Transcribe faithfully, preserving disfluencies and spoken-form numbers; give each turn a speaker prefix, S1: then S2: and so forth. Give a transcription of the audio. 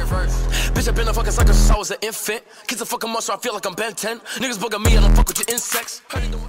S1: Bitch, I been a fucking sucker since I was an infant. Kids are fucking monster, I feel like I'm Ben ten. Niggas bugging me, I don't fuck with your insects.